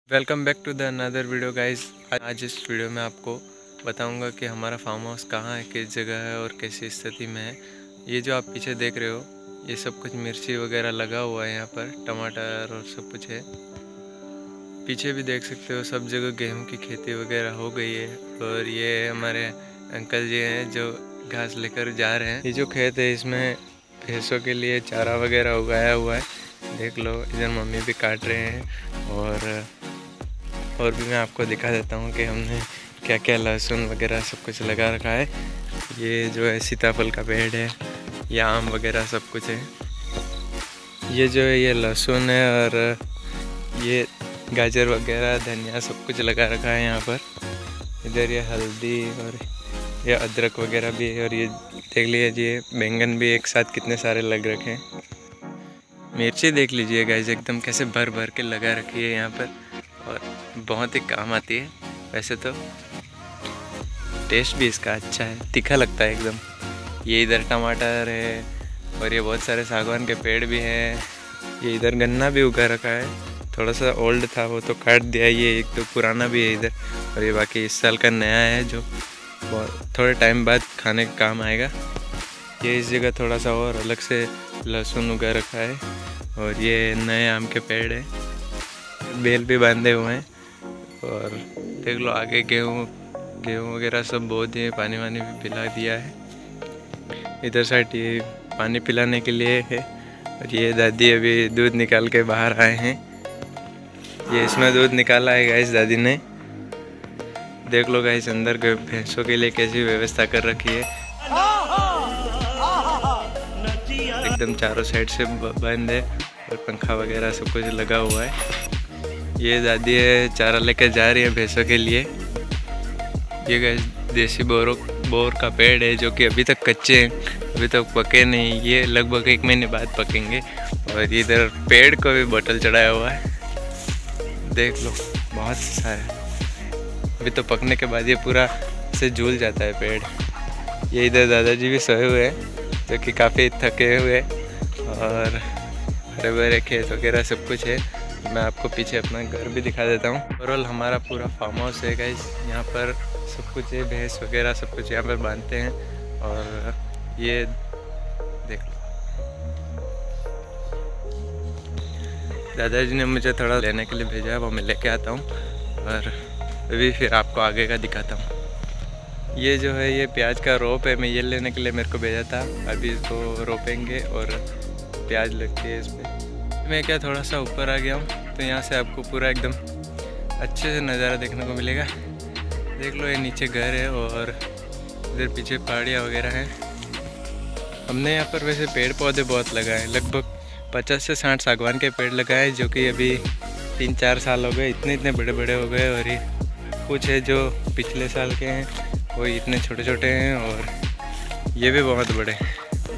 Welcome back to the another video guys. आज इस video में आपको बताऊंगा कि हमारा फार्म हाउस कहाँ है, किस जगह है और कैसी स्थिति में है। ये जो आप पीछे देख रहे हो ये सब कुछ मिर्ची वगैरह लगा हुआ है, यहाँ पर टमाटर और सब कुछ है। पीछे भी देख सकते हो सब जगह गेहूं की खेती वगैरह हो गई है। और ये हमारे अंकल जी हैं जो घास लेकर जा रहे हैं। ये जो खेत है इसमें भैंसों के लिए चारा वगैरह उगाया हुआ है, देख लो। इधर मम्मी भी काट रहे हैं और भी मैं आपको दिखा देता हूँ कि हमने क्या क्या लहसुन वगैरह सब कुछ लगा रखा है। ये जो है सीताफल का पेड़ है, ये आम वगैरह सब कुछ है। ये जो है ये लहसुन है और ये गाजर वगैरह धनिया सब कुछ लगा रखा है यहाँ पर। इधर ये हल्दी और ये अदरक वगैरह भी है। और ये देख लीजिए बैंगन भी एक साथ कितने सारे लग रखे हैं। मिर्ची देख लीजिए गाइस एकदम कैसे भर भर के लगा रखी है यहाँ पर, और बहुत ही काम आती है। वैसे तो टेस्ट भी इसका अच्छा है, तीखा लगता है एकदम। ये इधर टमाटर है और ये बहुत सारे सागवान के पेड़ भी हैं। ये इधर गन्ना भी उगा रखा है, थोड़ा सा ओल्ड था वो तो काट दिया। ये एक तो पुराना भी है इधर, और ये बाकी इस साल का नया है जो थोड़े टाइम बाद खाने का काम आएगा। ये इस जगह थोड़ा सा और अलग से लहसुन उगा रखा है। और ये नए आम के पेड़ है, बेल भी बांधे हुए हैं। और देख लो आगे गेहूँ वगैरह सब बो दिए, पानी वानी भी पिला दिया है। इधर साइड ये पानी पिलाने के लिए है। और ये दादी अभी दूध निकाल के बाहर आए हैं। ये इसमें दूध निकाला है गाइस दादी ने। देख लो गाइस अंदर भैंसों के लिए कैसी व्यवस्था कर रखी है, एकदम चारों साइड से बंद है। और पंखा वगैरह सब कुछ लगा हुआ है। ये दादी है चारा लेकर जा रही है भैंसों के लिए। ये गाइस देसी बोर का पेड़ है जो कि अभी तक कच्चे हैं, अभी तक पके नहीं। ये लगभग 1 महीने बाद पकेंगे। और इधर पेड़ को भी बोतल चढ़ाया हुआ है, देख लो बहुत सारे। अभी तो पकने के बाद ये पूरा से झूल जाता है पेड़। ये इधर दादाजी भी सोए हुए हैं जो कि काफ़ी थके हुए, और हरे भरे खेत वगैरह सब कुछ है। मैं आपको पीछे अपना घर भी दिखा देता हूँ। ओवरऑल हमारा पूरा फार्म हाउस है गाइस, यहाँ पर सब कुछ है, भैंस वगैरह सब कुछ यहाँ पर बांधते हैं। और ये देख लो दादाजी ने मुझे थोड़ा लेने के लिए भेजा है, वो मैं लेके आता हूँ और अभी फिर आपको आगे का दिखाता हूँ। ये जो है ये प्याज का रोप है, मैं ये लेने के लिए मेरे को भेजा था। अभी इसको रोपेंगे और प्याज लगती है इस पर। मैं क्या थोड़ा सा ऊपर आ गया हूँ तो यहाँ से आपको पूरा एकदम अच्छे से नज़ारा देखने को मिलेगा। देख लो ये नीचे घर है और इधर पीछे पहाड़ियाँ वगैरह हैं। हमने यहाँ पर वैसे पेड़ पौधे बहुत लगाए, लगभग 50 से 60 सागवान के पेड़ लगाए जो कि अभी 3-4 साल हो गए, इतने बड़े बड़े हो गए। और ये कुछ है जो पिछले साल के हैं, वो इतने छोटे छोटे हैं, और ये भी बहुत बड़े हैं।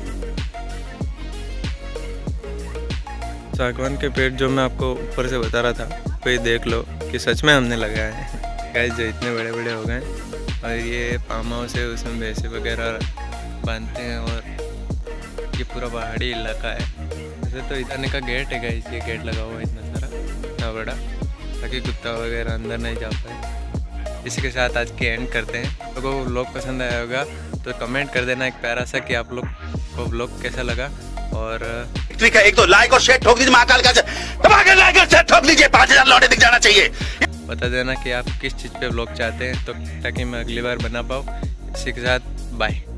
सागवान के पेड़ जो मैं आपको ऊपर से बता रहा था, तो ये देख लो कि सच में हमने लगाया है गाइस, जो इतने बड़े बड़े हो गए। और ये फार्म हाउस है, उसमें भैंसे वगैरह बांधते हैं। और ये पूरा पहाड़ी इलाका है। वैसे तो इधर का गेट है गाइस, ये गेट लगा हुआ है इतना सारा, इतना बड़ा, ताकि कुत्ता वगैरह अंदर नहीं जा पाए। इसी के साथ आज की एंड करते हैं। तो व्लॉग पसंद आया होगा तो कमेंट कर देना एक प्यारा सा कि आप लोग को व्लॉग कैसा लगा। और ठीक है, एक तो लाइक और शेयर ठोक दीजिए, महाकाल का दबा के लाइक और शेयर ठोक दीजिए, 5000 लौटे दिख जाना चाहिए। बता देना कि आप किस चीज़ पे व्लॉग चाहते हैं, तो ताकि मैं अगली बार बना पाऊँ। इसी के साथ बाय।